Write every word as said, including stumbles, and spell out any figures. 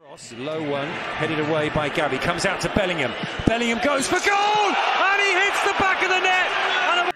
Low one, headed away by Gabby, comes out to Bellingham. Bellingham goes for goal, and he hits the back of the net, and